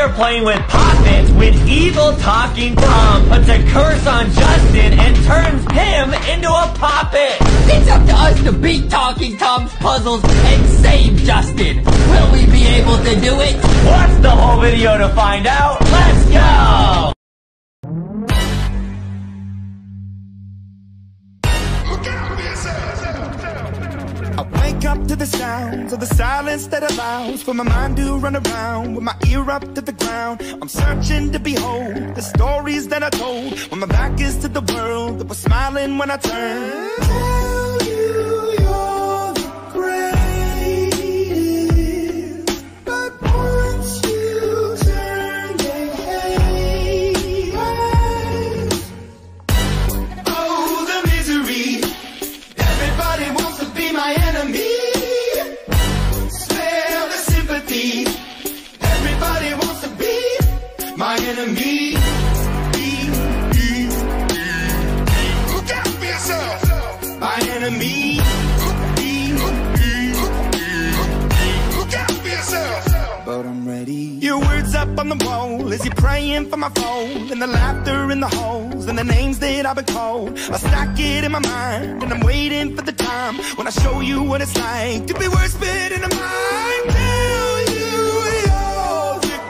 they're playing with puppets when evil Talking Tom puts a curse on Justin and turns him into a puppet. It's up to us to beat Talking Tom's puzzles and save Justin. Will we be able to do it? Watch the whole video to find out. Let's go! I wake up to the sounds of the silence that allows for my mind to run around with my ear up to the ground. I'm searching to behold the stories that I told when my back is to the world that was smiling when I turned. Tell you you're the greatest, but once you turn they hate us. Oh, the misery. Everybody wants to be my enemy. Smell the sympathy. Everybody wants to be my enemy. Look out for yourself. My enemy. Look out for yourself. But I'm ready. Your words up on the wall as you're praying for my phone, and the laughter in the halls and the names that I've been called. I stack it in my mind and I'm waiting for the time when I show you what it's like to be worse fit in a mind. Tell you you're the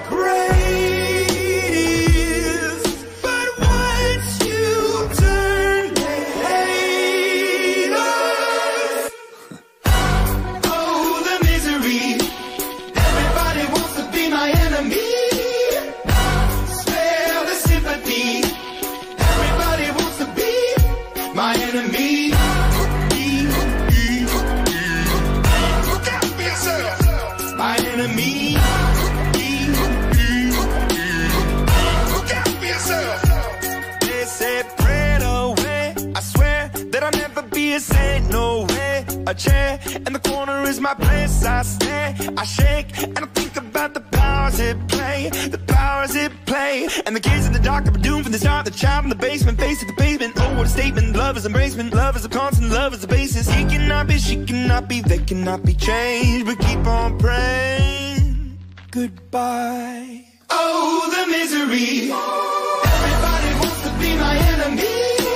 greatest, but once you turn they hate us. Oh, the misery. Everybody wants to be my enemy. Spare the sympathy. Everybody wants to be my enemy. Look out for yourself. My enemy. Look out for yourself. They said pray away. I swear that I'll never be a saint. No way. A chair in the corner is my place. I stare, I shake, and I think about the powers at play. The powers at play. And the kids in the dark that were doomed from the start. The child in the basement, face to the pavement. Oh, what a statement. Love is embracement. Love is a constant. Love is the basis. He cannot be, she cannot be, they cannot be changed. But keep on praying. Goodbye. Oh, the misery. Everybody wants to be my enemy.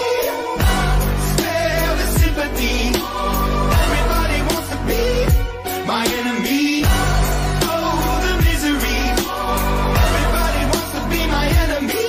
Spare the sympathy. Everybody wants to be my enemy. Oh, the misery. Everybody wants to be my enemy.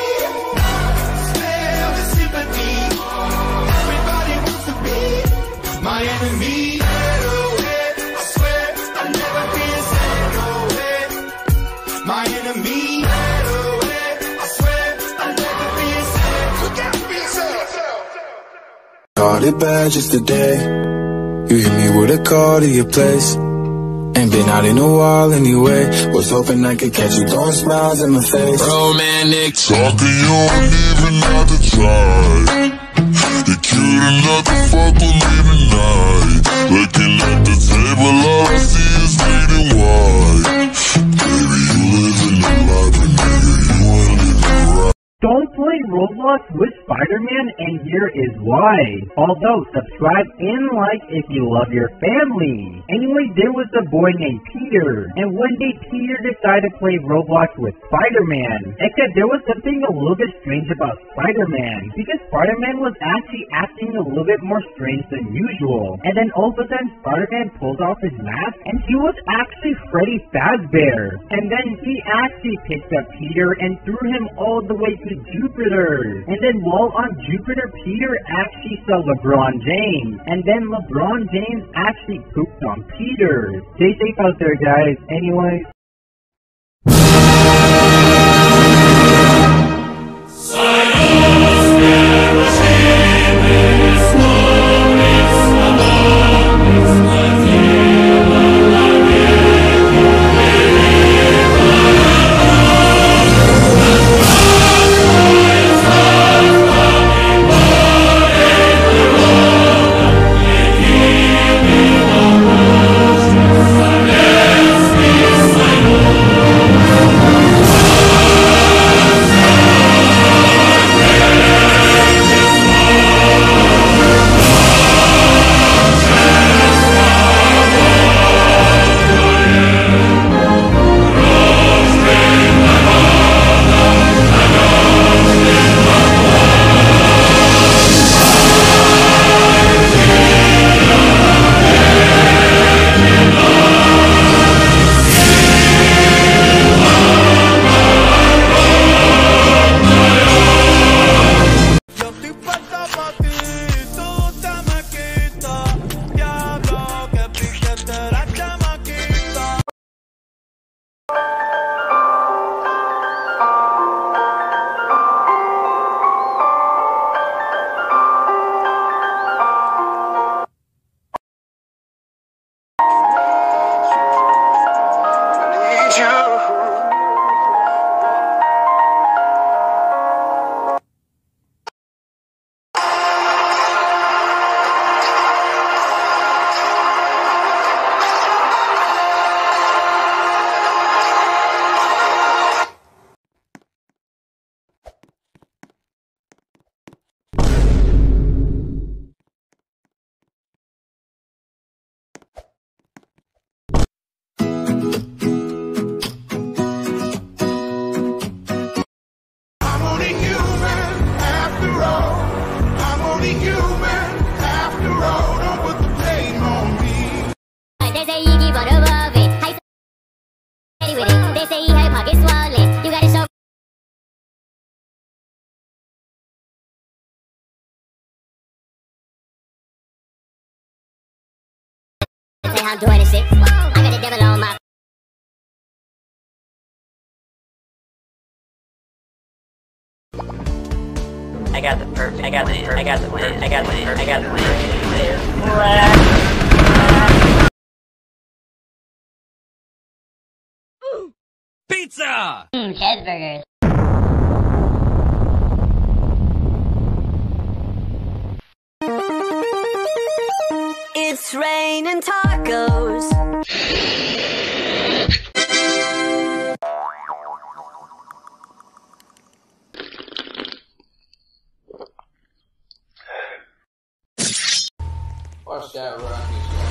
Spare the sympathy. Everybody wants to be my enemy. I swear I'll never be a saint. No way. My enemy. I swear I'll never be a saint. Look out for yourself. Caught it bad just today. You hit me with a call to your place. Ain't been out in a while anyway. Was hoping I could catch you throwing smiles in my face. Romantic talking, you don't even have to try. You're cute enough to fuck with me tonight. Looking at the table, all I see is red and white. Baby, you live in the life, and nigga, you ain't living right. Don't play Roblox with Spider-Man, and here is why. Although, subscribe and like if you love your family. Anyway, there was a boy named Peter, and one day Peter decided to play Roblox with Spider-Man. Except there was something a little bit strange about Spider-Man, because Spider-Man was actually acting a little bit more strange than usual. And then all of a sudden, Spider-Man pulls off his mask, and he was actually Freddy Fazbear. And then he actually picked up Peter and threw him all the way to Jupiter. And then while on Jupiter, Peter actually saw LeBron James. And then LeBron James actually pooped on Peter. Stay safe out there, guys. Anyways. Yes, people above it. How you steady with it? They say he had pockets swollen. You gotta show. Say I'm doing this shit. I got the devil on my. I got the perfect pizza! Cheeseburgers. It's raining tacos. Watch that run.